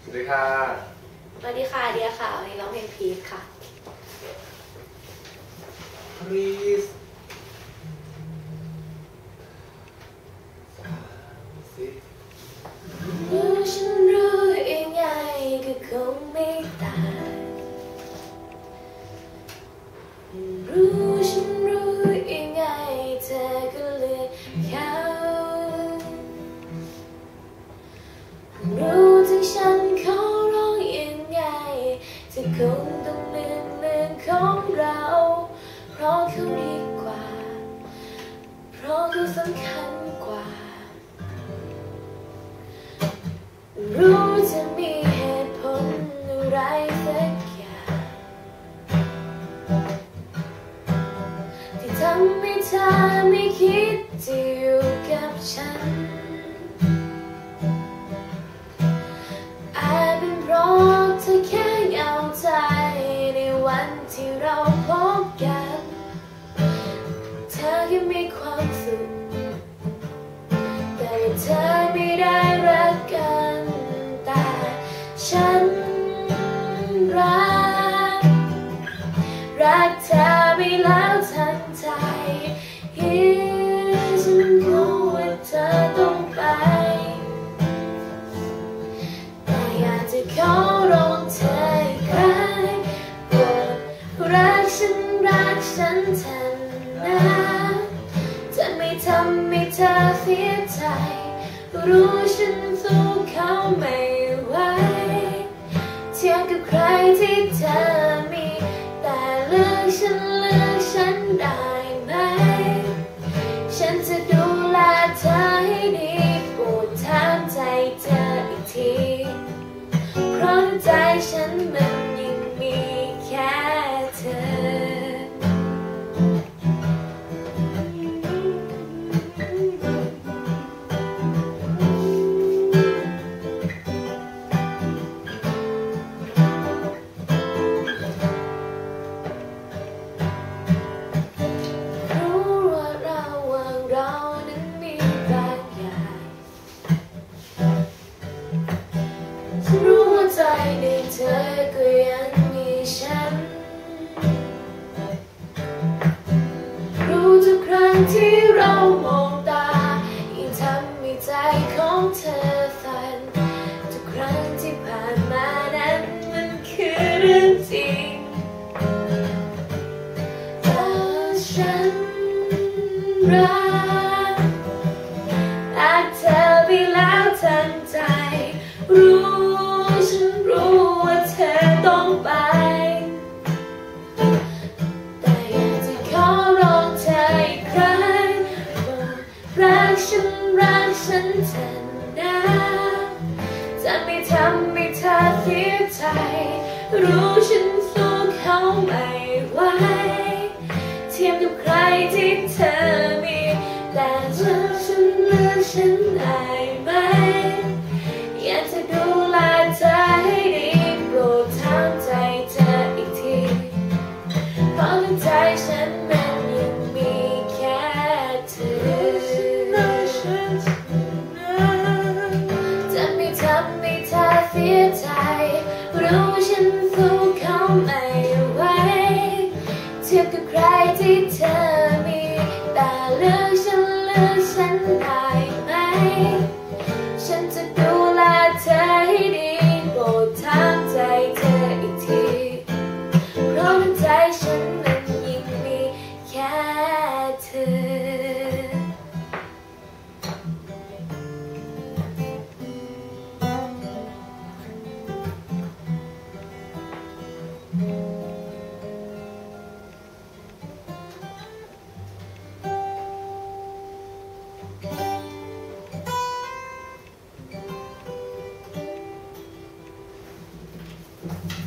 สวัสดีค่ะสวัสดีค่ะเดียค่ะวันนี้ร้องเพลงพีชค่ะ Please รู้ฉันรู้ยังไงก็คงไม่ตายรู้ฉันรู้ยังไงเธอก็เลือกเขารู้ถึงฉันขอร้องยังไงเธอคงต้องเลือกเรื่องของเราเพราะเขาดีกว่าเพราะเขาสำคัญกว่ารู้จะมีเหตุผลอะไรสักอย่างที่ทำให้เธอไม่คิดจะอยู่กับฉันอาจเป็นเพราะเธอแค่เหงาใจในวันที่เราพบกันเธอแค่มีความสุขแต่เธอไม่ได้รักกันแต่ฉันรักเธอไม่แล้วทั้งใจฉันรู้ว่าเธอต้องไปแต่อยากจะขอร้องเธออีกครั้งโปรดรักฉันเถอะนะจะไม่ทำให้เธอเสียใจรู้ฉันสู้เขาไม่ไหวเทียบกับใครที่เธอมีแต่เลือกฉันได้ไหมฉันจะดูแลเธอให้ดีโปรดถามใจเธออีกทีเพราะใจฉันมันยังมีแค่เธอรู้ว่าใจในเธอก็ยังมีฉันรู้ทุกครั้งที่เรามองตายิ่งทำให้ใจของเธอสั่นทุกครั้งที่ผ่านมานั้นมันคือเรื่องจริงแต่ฉันรักเธอไปแล้วทั้งใจฉันรู้ว่าเธอต้องไปแต่อยากจะขอร้องเธออีกครั้งรักฉันเถอะนะจะไม่ทำให้เธอเสียใจรู้ฉันสู้เขาไม่ไหวเทียบกับใครที่เธอมีแต่ฉันเลือกฉันได้ไหมอยากจะดูแลเธอให้ดีโปรดถามใจเธออีกทีเพราะในใจฉันมันยังมีแค่เธอจะไม่ทำให้เธอเสียใจรู้ฉันสู้เขาไม่ไหวเทียบกับใครที่เธอมีแต่เลือกฉันได้ไหมฉันจะดูแลเธอให้ดีโปรดถามใจเธออีกทีเพราะในใจฉันมันยังมีแค่เธอ